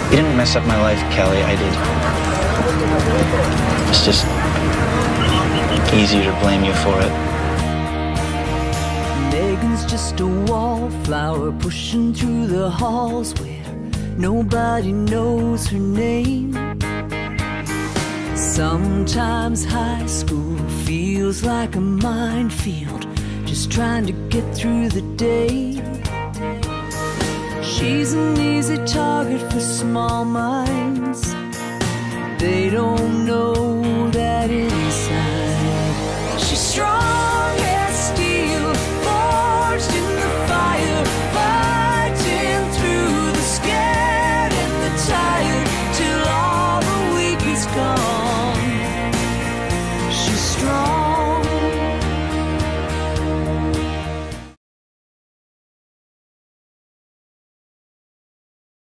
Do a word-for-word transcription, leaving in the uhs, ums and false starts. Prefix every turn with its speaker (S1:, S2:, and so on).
S1: You didn't mess up my life, Callie, I did. It's just easier to blame you for it.
S2: Megan's just a wallflower pushing through the halls where nobody knows her name. Sometimes high school feels like a minefield, just trying to get through the day. She's an easy target for small minds. They don't know